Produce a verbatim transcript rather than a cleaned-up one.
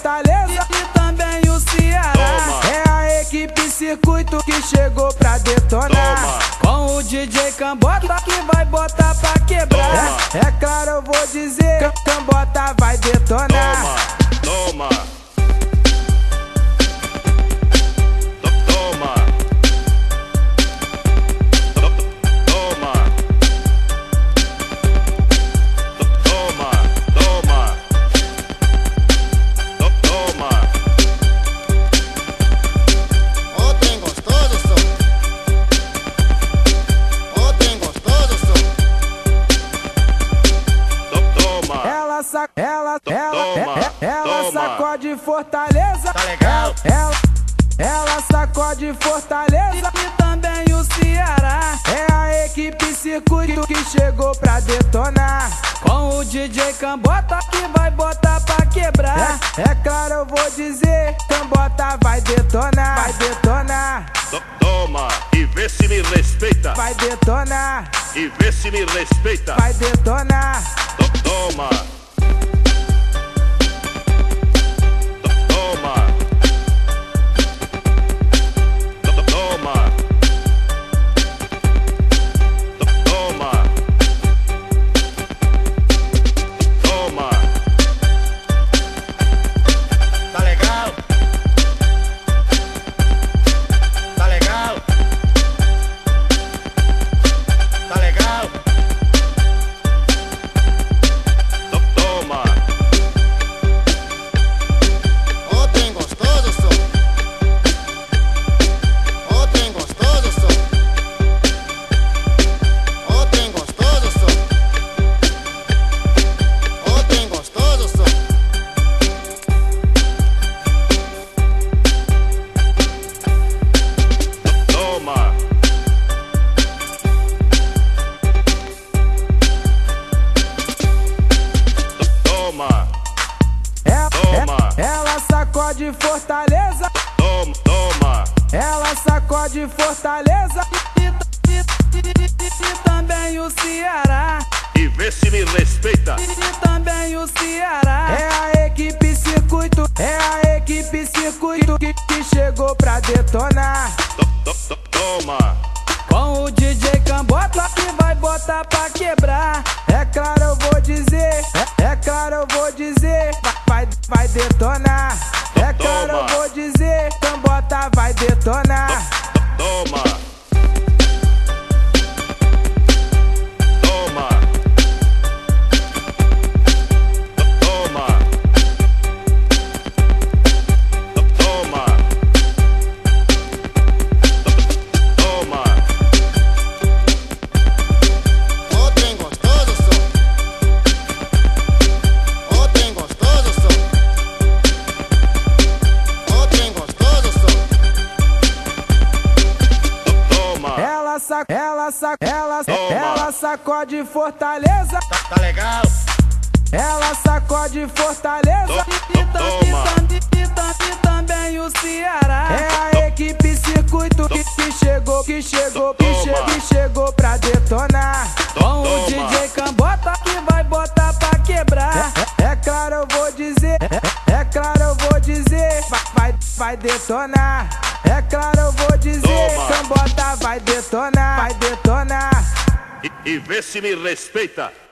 Fortaleza e também o Ceará. Toma. É a equipe Circuito que chegou pra detonar. Toma. Com o D J Cambota que vai botar pra quebrar. É, é claro, eu vou dizer, Cambota vai detonar. Toma, toma. Ela, ela, ela, ela sacode Fortaleza. Tá legal? Ela, ela sacode Fortaleza e também o Ceará. É a equipe Circuito que chegou pra detonar. Com o D J Cambota que vai botar pra quebrar. É, é claro, eu vou dizer, Cambota vai detonar. Vai detonar. Toma, e vê se me respeita. Vai detonar. E vê se me respeita. Vai detonar. Toma. Ela sacode Fortaleza. Toma, toma. Ela sacode Fortaleza e, e, e, e, e também o Ceará. E vê se me respeita. E, e também o Ceará. É a equipe Circuito. É a equipe Circuito que, que chegou pra detonar. Toma. Com o D J Cambota que vai botar pra quebrar. É claro, eu vou dizer. É, é claro, eu vou dizer. Vai, vai detonar. É claro, eu vou dizer, Cambota vai detonar. Toma. Toma. Toma. Toma. Toma. Ó, trem gostoso, só. Ó, trem gostoso, só. Ó, trem gostoso, só. Toma. Ela sac, ela sac, ela, ela sacode Fortaleza. Tá, tá legal? Ela sacode Fortaleza e, e, e, e, e, e também o Ceará. É a equipe Circuito que, que chegou, que chegou, que chegou, que chegou pra detonar. Com o D J Cambota que vai botar pra quebrar. É, é claro, eu vou dizer. É, é claro, eu vou dizer. Vai, vai, vai detonar. É claro, eu vou dizer. Cambota vai detonar. Vai detonar. E, e vê se me respeita.